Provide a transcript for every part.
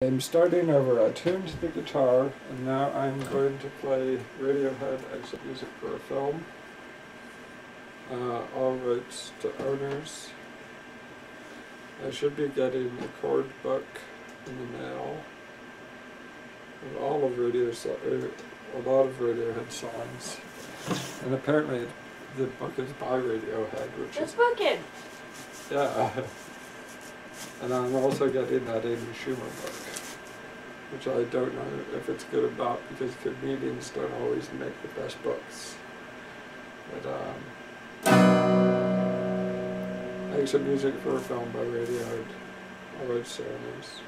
I'm starting over. I tuned the guitar, and now I'm going to play Radiohead exit music for a film. All rights to owners. I should be getting a chord book in the mail of a lot of Radiohead songs, and apparently the book is by Radiohead, which Let's book it. Yeah. And I'm also getting that Amy Schumer book, which I don't know if it's good or not, because comedians don't always make the best books. But exit music for a film by Radiohead. All rights to owners.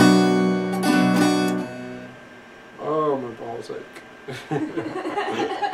Oh, my balls ache.